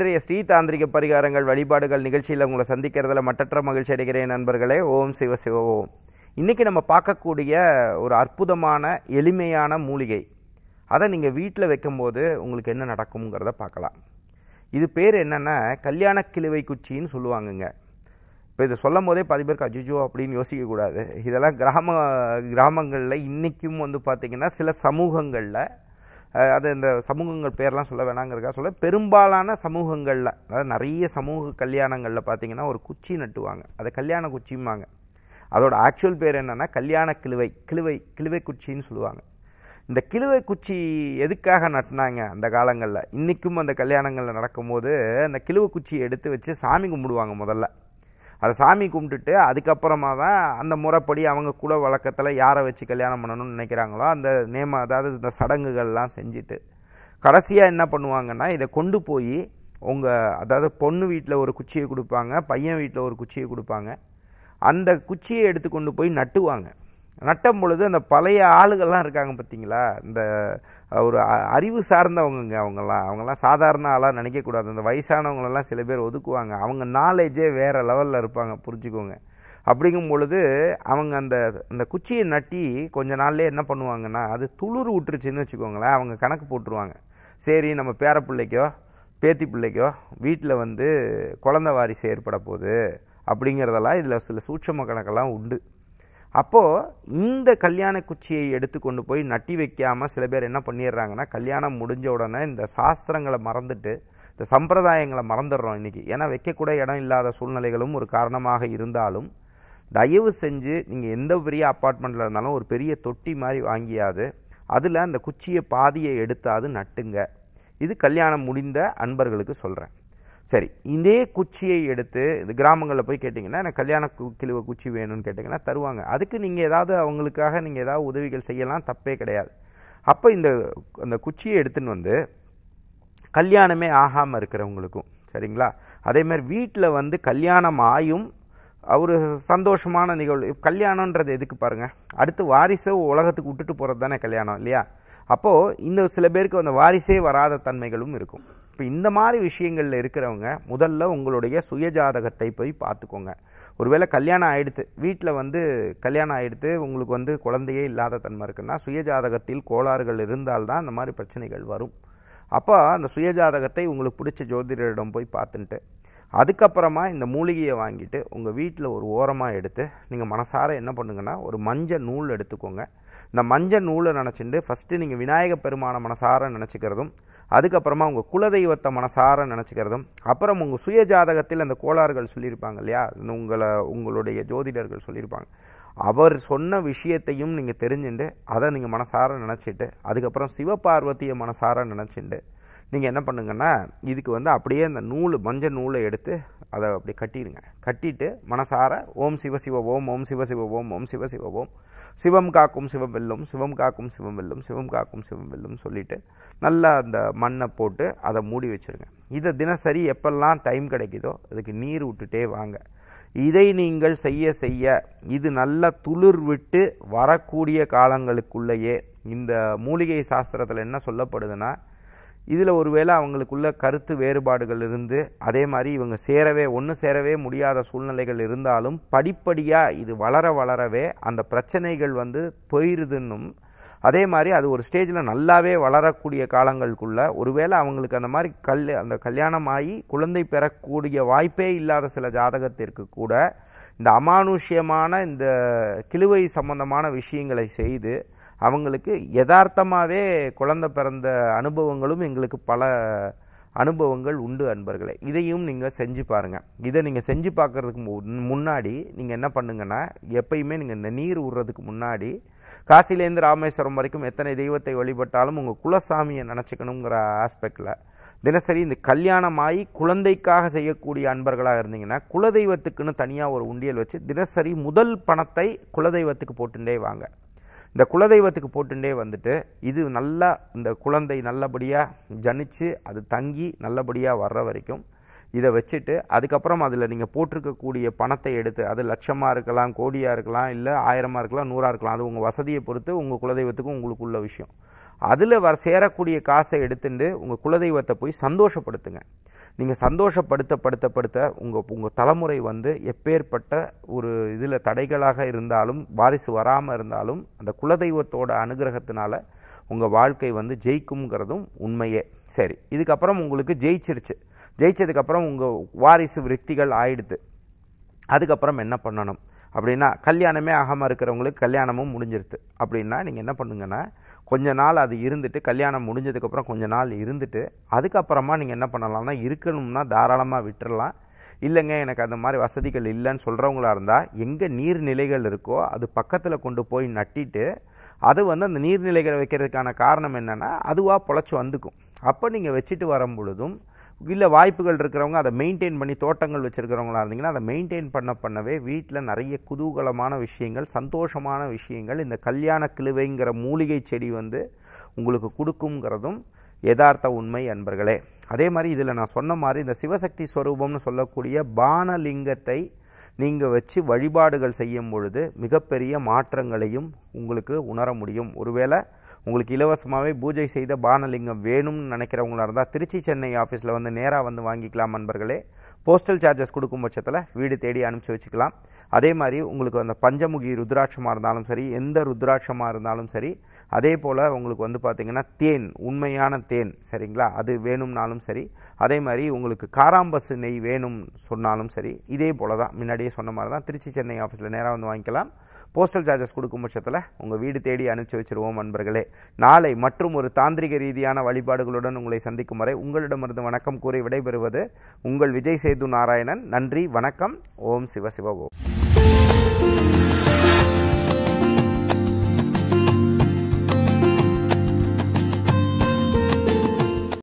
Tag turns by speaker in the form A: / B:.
A: இன்றைய ஸ்ரீ தாந்திரிக பரிகாரங்கள் வழிபாடுகள் நிகழ்ச்சியில் உங்களை சந்திக்கிறதுல மட்டற்ற மகிழ்ச்சி அடைகிறேன் நண்பர்களே. ஓம் சிவ சிவ ஓம். இன்றைக்கி நம்ம பார்க்கக்கூடிய ஒரு அற்புதமான எளிமையான மூலிகை, அதை நீங்கள் வீட்டில் வைக்கும்போது உங்களுக்கு என்ன நடக்குங்கிறத பார்க்கலாம். இது பேர் என்னென்னா கல்யாண கிழுவை குச்சின்னு சொல்லுவாங்கங்க. இப்போ இதை சொல்லும் போதே பாதி பேருக்கு அஜிஜோ அப்படின்னு யோசிக்கக்கூடாது. இதெல்லாம் கிராமங்களில் இன்றைக்கும் பார்த்திங்கன்னா சில சமூகங்களில், அது இந்த சமூகங்கள் பேர்லாம் சொல்ல வேணாங்கிறக்கா சொல்ல, பெரும்பாலான சமூகங்களில், அதாவது நிறைய சமூக கல்யாணங்களில் பார்த்திங்கன்னா ஒரு குச்சி நட்டுவாங்க. அதை கல்யாண குச்சிம்பாங்க. அதோட ஆக்சுவல் பேர் என்னென்னா கல்யாண கிழுவை குச்சின்னு சொல்லுவாங்க. இந்த கிழுவை குச்சி எதுக்காக நட்டினாங்க அந்த காலங்களில்? இன்றைக்கும் அந்த கல்யாணங்களில் நடக்கும்போது அந்த கிழுவை குச்சியை எடுத்து வச்சு சாமி கும்பிடுவாங்க. முதல்ல அதை சாமி கும்பிட்டுட்டு அதுக்கப்புறமா தான் அந்த முறைப்படி அவங்க குல வழக்கத்தில் யாரை வச்சு கல்யாணம் பண்ணணும்னு நினைக்கிறாங்களோ அந்த அதாவது இந்த சடங்குகள்லாம் செஞ்சுட்டு கடைசியாக என்ன பண்ணுவாங்கன்னா, இதை கொண்டு போய் அதாவது பொண்ணு வீட்டில் ஒரு குச்சியை கொடுப்பாங்க, பையன் வீட்டில் ஒரு குச்சியை கொடுப்பாங்க. அந்த குச்சியை எடுத்து கொண்டு போய் நட்டுவாங்க. நட்டும் பொழுது அந்த பழைய ஆளுகள்லாம் இருக்காங்க பார்த்தீங்களா, இந்த ஒரு அறிவு சார்ந்தவங்க, அவங்கெல்லாம் சாதாரண ஆளாக நினைக்கக்கூடாது. அந்த வயசானவங்களெல்லாம் சில பேர் ஒதுக்குவாங்க. அவங்க நாலேஜே வேறு லெவலில் இருப்பாங்க, புரிஞ்சுக்கோங்க. அப்படிங்கும் பொழுது அவங்க அந்த குச்சியை நட்டி கொஞ்ச நாள்லேயே என்ன பண்ணுவாங்கன்னா, அது துளிர் விட்டுருச்சுன்னு வச்சுக்கோங்களேன், அவங்க கணக்கு போட்டுருவாங்க. சரி, நம்ம பேர பிள்ளைக்கோ பேத்தி பிள்ளைக்கோ வீட்டில் குழந்தை வாரிசு ஏற்பட போகுது அப்படிங்கிறதெல்லாம் இதில் சில சூட்சம கணக்கெல்லாம் உண்டு. அப்போது இந்த கல்யாண குச்சியை எடுத்து கொண்டு போய் நட்டி வைக்காமல் சில பேர் என்ன பண்ணிடுறாங்கன்னா, கல்யாணம் முடிஞ்ச உடனே இந்த சாஸ்திரங்களை மறந்துட்டு இந்த சம்பிரதாயங்களை மறந்துடுறோம் இன்றைக்கி. ஏன்னா வைக்கக்கூட இடம் இல்லாத சூழ்நிலைகளும் ஒரு காரணமாக இருந்தாலும், தயவு செஞ்சு நீங்கள் எந்த பெரிய அப்பார்ட்மெண்ட்டில் இருந்தாலும் ஒரு பெரிய தொட்டி மாதிரி வாங்கியாது அதில் அந்த குச்சியை பாதியை எடுத்தாது நட்டுங்க. இது கல்யாணம் முடிந்த அன்பர்களுக்கு சொல்கிறேன். சரி, இதே குச்சியை எடுத்து இது கிராமங்களில் போய் கேட்டிங்கன்னா, எனக்கு கல்யாண கிழுவை குச்சி வேணும்னு கேட்டிங்கன்னா தருவாங்க. அதுக்கு நீங்கள் ஏதாவது அவங்களுக்காக நீங்கள் ஏதாவது உதவிகள் செய்யலாம், தப்பே கிடையாது. அப்போ அந்த குச்சியை எடுத்துன்னு கல்யாணமே ஆகாமல் இருக்கிறவங்களுக்கும், சரிங்களா, அதேமாதிரி வீட்டில் கல்யாணம் ஆயும் ஒரு சந்தோஷமான நிகழ்வு. கல்யாணன்றது எதுக்கு பாருங்கள், அடுத்து வாரிசை உலகத்துக்கு விட்டுட்டு போகிறது தானே கல்யாணம் இல்லையா? அப்போது சில பேருக்கு அந்த வாரிசே வராத தன்மைகளும் இருக்கும். இப்போ இந்த மாதிரி விஷயங்களில் இருக்கிறவங்க முதல்ல உங்களுடைய சுயஜாதகத்தை போய் பார்த்துக்கோங்க. ஒருவேளை கல்யாணம் ஆகிடுத்து, வீட்டில் கல்யாணம் ஆகிடுத்து, உங்களுக்கு குழந்தையே இல்லாத தன்மை இருக்குன்னா சுயஜாதகத்தில் கோளாறுகள் இருந்தால்தான் அந்த மாதிரி பிரச்சனைகள் வரும். அப்போ அந்த சுயஜாதகத்தை உங்களுக்கு பிடிச்ச ஜோதிடரிடம் போய் பார்த்துட்டு அதுக்கப்புறமா இந்த மூலிகையை வாங்கிட்டு உங்கள் வீட்டில் ஒரு ஓரமாக எடுத்து நீங்கள் மனசார என்ன பண்ணுங்கன்னா, ஒரு மஞ்சள் நூல் எடுத்துக்கோங்க. இந்த மஞ்சள் நூலை நினச்சிட்டு ஃபஸ்ட்டு நீங்கள் விநாயக பெருமான மனசார நினச்சிக்கிறதும், அதுக்கப்புறமா உங்கள் குலதெய்வத்தை மனசார நினச்சிக்கிறதும், அப்புறம் உங்கள் சுயஜாதகத்தில் அந்த கோளாறுகள் சொல்லியிருப்பாங்க இல்லையா, உங்களுடைய ஜோதிடர்கள் சொல்லியிருப்பாங்க, அவர் சொன்ன விஷயத்தையும் நீங்கள் தெரிஞ்சுட்டு அதை நீங்கள் மனசார நினச்சிட்டு அதுக்கப்புறம் சிவபார்வதியை மனசார நினச்சிட்டு நீங்கள் என்ன பண்ணுங்கன்னா, இதுக்கு அப்படியே அந்த மஞ்சள் நூலை எடுத்து அதை அப்படி கட்டிடுங்க. கட்டிட்டு மனசார ஓம் சிவ சிவ ஓம், ஓம் சிவ சிவ ஓம், ஓம் சிவ சிவ ஓம், சிவம் காக்கும் சிவம் வெல்லும், சிவம் காக்கும் சிவம் வெல்லும், சிவம் காக்கும் சிவம் வெல்லும் சொல்லிவிட்டு நல்லா அந்த மண்ணை போட்டு அதை மூடி வச்சுருங்க. இதை தினசரி எப்பெல்லாம் டைம் கிடைக்குதோ அதுக்கு நீர் விட்டுட்டே வாங்க. இதை நீங்கள் செய்ய இது நல்லா துளிர் விட்டு வரக்கூடிய காலங்களுக்குள்ளேயே இந்த மூலிகை சாஸ்திரத்தில் என்ன சொல்லப்படுதுன்னா, இதில் ஒருவேளை அவங்களுக்குள்ள கருத்து வேறுபாடுகள் இருந்து அதே மாதிரி இவங்க சேரவே முடியாத சூழ்நிலைகள் இருந்தாலும் படிப்படியாக இது வளரவே அந்த பிரச்சனைகள் போயிருதுன்னும், அதே மாதிரி அது ஒரு ஸ்டேஜில் நல்லாவே வளரக்கூடிய காலங்களுக்குள்ள ஒருவேளை அவங்களுக்கு அந்த மாதிரி அந்த கல்யாணமாகி குழந்தை பெறக்கூடிய வாய்ப்பே இல்லாத சில ஜாதகத்திற்கு கூட இந்த அமானுஷ்யமான இந்த கிழுவை சம்பந்தமான விஷயங்களை செய்து அவங்களுக்கு யதார்த்தமாகவே குழந்தை பிறந்த அனுபவங்களும் எங்களுக்கு பல அனுபவங்கள் உண்டு அன்பர்களே. இதையும் நீங்கள் செஞ்சு பாருங்கள். இதை நீங்கள் செஞ்சு பார்க்குறதுக்கு முன்னாடி நீங்கள் என்ன பண்ணுங்கன்னா, எப்பயுமே நீங்கள் இந்த நீர் விடுறதுக்கு முன்னாடி காசிலேருந்து ராமேஸ்வரம் வரைக்கும் எத்தனை தெய்வத்தை வழிபட்டாலும் உங்கள் குலசாமியை நினச்சிக்கணுங்கிற ஆஸ்பெக்டில் தினசரி இந்த கல்யாணமாகி குழந்தைக்காக செய்யக்கூடிய அன்பர்களாக இருந்தீங்கன்னா குலதெய்வத்துக்குன்னு தனியாக ஒரு உண்டியல் வச்சு தினசரி முதல் பணத்தை குலதெய்வத்துக்கு போட்டுட்டே வாங்க. இந்த குலதெய்வத்துக்கு போட்டுட்டே இது நல்லா இந்த குழந்தை நல்லபடியாக ஜனிச்சு அது தங்கி நல்லபடியாக வர்ற வரைக்கும் இதை வச்சுட்டு அதுக்கப்புறம் அதில் நீங்கள் போட்டிருக்கக்கூடிய பணத்தை எடுத்து, அது லட்சமாக இருக்கலாம், கோடியாக இருக்கலாம், இல்லை 1000 இருக்கலாம், 100 இருக்கலாம், அது உங்கள் வசதியை பொறுத்து உங்கள் குலதெய்வத்துக்கும் உங்களுக்குள்ள விஷயம். அதில் சேரக்கூடிய காசை எடுத்துட்டு உங்கள் குலதெய்வத்தை போய் சந்தோஷப்படுத்துங்க. நீங்கள் சந்தோஷப்படுத்த உங்கள் தலைமுறை வந்து எப்பேற்பட்ட ஒரு இதில் தடைகளாக இருந்தாலும் வாரிசு வராமல் இருந்தாலும் அந்த குலதெய்வத்தோட அனுகிரகத்தினால உங்கள் வாழ்க்கை வந்து ஜெயிக்கும்ங்கிறதும் உண்மையே. சரி, இதுக்கப்புறம் உங்களுக்கு ஜெயிச்சதுக்கப்புறம் உங்கள் வாரிசு விருத்திகள் ஆயிடுது. அதுக்கப்புறம் என்ன பண்ணணும் அப்படின்னா, கல்யாணமே ஆகாமல் இருக்கிறவங்களுக்கு கல்யாணமும் முடிஞ்சிருது அப்படின்னா நீங்கள் என்ன பண்ணுங்கன்னா, கொஞ்ச நாள் அது இருந்துட்டு, கல்யாணம் முடிஞ்சதுக்கப்புறம் கொஞ்ச நாள் இருந்துட்டு, அதுக்கப்புறமா நீங்கள் என்ன பண்ணலாம்னா, இருக்கணும்னா தாராளமாக விட்டுறலாம். இல்லைங்க எனக்கு அந்த மாதிரி வசதிகள் இல்லைன்னு சொல்கிறவங்களா இருந்தால், எங்கே நீர்நிலைகள் இருக்கோ அது பக்கத்தில் கொண்டு போய் நட்டிட்டு, அது வந்து அந்த நீர்நிலைகளை வைக்கிறதுக்கான காரணம் என்னென்னா அதுவாக பொழைச்சி வந்துக்கும். அப்போ நீங்கள் வச்சுட்டு வரும் பொழுதும், இல்லை வாய்ப்புகள் இருக்கிறவங்க அதை மெயின்டைன் பண்ணி தோட்டங்கள் வச்சுருக்கிறவங்களா இருந்தீங்கன்னா அதை மெயின்டைன் பண்ணவே வீட்டில் நிறைய குதூகலமான விஷயங்கள், சந்தோஷமான விஷயங்கள் இந்த கல்யாண கிழுவைங்கிற மூலிகை செடி வந்து உங்களுக்கு கொடுக்குங்கிறதும் யதார்த்த உண்மை அன்பர்களே. அதே மாதிரி இதில் நான் சொன்ன மாதிரி இந்த சிவசக்தி ஸ்வரூபம்னு சொல்லக்கூடிய பானலிங்கத்தை நீங்கள் வச்சு வழிபாடுகள் செய்யும் பொழுது மிகப்பெரிய மாற்றங்களையும் உங்களுக்கு உணர முடியும். ஒருவேளை உங்களுக்கு இலவசமாகவே பூஜை செய்த பானலிங்கம் வேணும்னு நினைக்கிறவங்களா இருந்தால் திருச்சி சென்னை ஆஃபீஸில் வந்து நேராக வந்து வாங்கிக்கலாம் நண்பர்களே. போஸ்டல் சார்ஜஸ் கொடுக்கும் பட்சத்தில் வீடு தேடி அனுப்பிச்சி வச்சுக்கலாம். அதே மாதிரி உங்களுக்கு அந்த பஞ்சமுகி ருத்ராட்சமாக இருந்தாலும் சரி, எந்த ருத்ராட்சமாக இருந்தாலும் சரி, அதே போல் உங்களுக்கு வந்து பார்த்திங்கன்னா தேன், உண்மையான தேன் சரிங்களா, அது வேணும்னாலும் சரி, அதே மாதிரி உங்களுக்கு காராம்பசு நெய் வேணும் சொன்னாலும் சரி, இதே போல் தான் முன்னாடியே சொன்ன மாதிரி தான் திருச்சி சென்னை ஆஃபீஸில் நேராக வந்து வாங்கிக்கலாம். போஸ்டல் சார்ஜஸ் கொடுக்கும் பட்சத்தில் உங்கள் வீடு தேடி அனுப்பிச்சி வச்சுருவோம் நண்பர்களே. நாளை மற்றும் ஒரு தாந்திரிக ரீதியான வழிபாடுகளுடன் உங்களை சந்திக்கும் வரை உங்களிடமிருந்து வணக்கம் கூறி விடைபெறுவது உங்கள் விஜய் சேது நாராயணன். நன்றி, வணக்கம். ஓம் சிவ சிவ ஓம்.